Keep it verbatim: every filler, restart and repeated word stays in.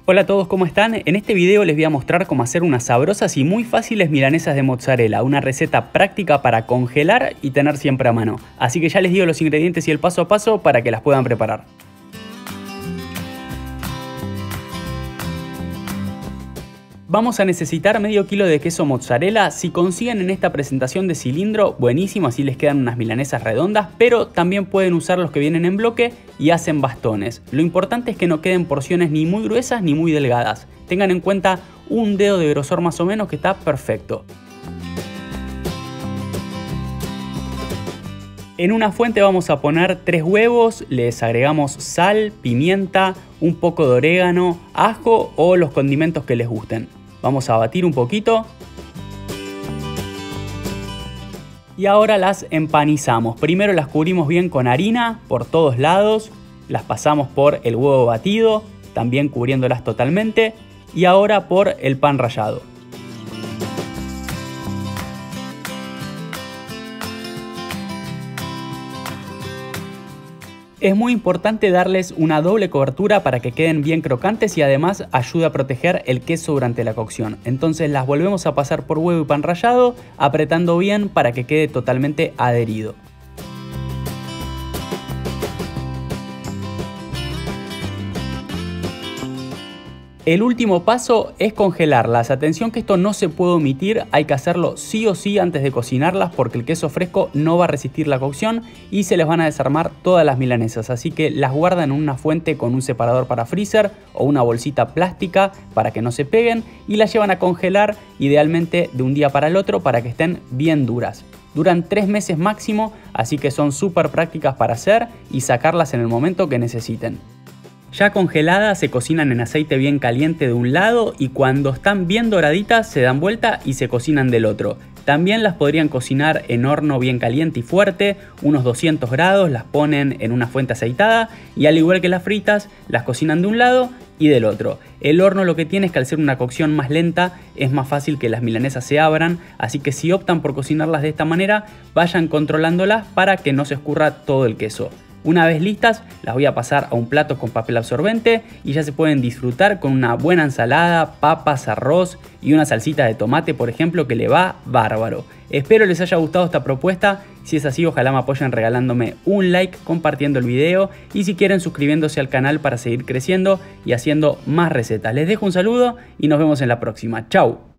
Hola a todos, ¿cómo están? En este video les voy a mostrar cómo hacer unas sabrosas y muy fáciles milanesas de mozzarella, una receta práctica para congelar y tener siempre a mano. Así que ya les digo los ingredientes y el paso a paso para que las puedan preparar. Vamos a necesitar medio kilo de queso mozzarella. Si consiguen en esta presentación de cilindro, buenísimo, así les quedan unas milanesas redondas, pero también pueden usar los que vienen en bloque y hacen bastones. Lo importante es que no queden porciones ni muy gruesas ni muy delgadas. Tengan en cuenta un dedo de grosor más o menos, que está perfecto. En una fuente vamos a poner tres huevos, les agregamos sal, pimienta, un poco de orégano, ajo o los condimentos que les gusten. Vamos a batir un poquito. Y ahora las empanizamos. Primero las cubrimos bien con harina por todos lados. Las pasamos por el huevo batido, también cubriéndolas totalmente. Y ahora por el pan rallado. Es muy importante darles una doble cobertura para que queden bien crocantes y además ayuda a proteger el queso durante la cocción. Entonces las volvemos a pasar por huevo y pan rallado, apretando bien para que quede totalmente adherido. El último paso es congelarlas. Atención que esto no se puede omitir, hay que hacerlo sí o sí antes de cocinarlas porque el queso fresco no va a resistir la cocción y se les van a desarmar todas las milanesas. Así que las guardan en una fuente con un separador para freezer o una bolsita plástica para que no se peguen y las llevan a congelar idealmente de un día para el otro para que estén bien duras. Duran tres meses máximo, así que son súper prácticas para hacer y sacarlas en el momento que necesiten. Ya congeladas se cocinan en aceite bien caliente de un lado y cuando están bien doraditas se dan vuelta y se cocinan del otro. También las podrían cocinar en horno bien caliente y fuerte, unos doscientos grados, las ponen en una fuente aceitada y al igual que las fritas, las cocinan de un lado y del otro. El horno lo que tiene es que al ser una cocción más lenta es más fácil que las milanesas se abran, así que si optan por cocinarlas de esta manera, vayan controlándolas para que no se escurra todo el queso. Una vez listas, las voy a pasar a un plato con papel absorbente y ya se pueden disfrutar con una buena ensalada, papas, arroz y una salsita de tomate, por ejemplo, que le va bárbaro. Espero les haya gustado esta propuesta. Si es así, ojalá me apoyen regalándome un like, compartiendo el video y si quieren suscribiéndose al canal para seguir creciendo y haciendo más recetas. Les dejo un saludo y nos vemos en la próxima. Chau.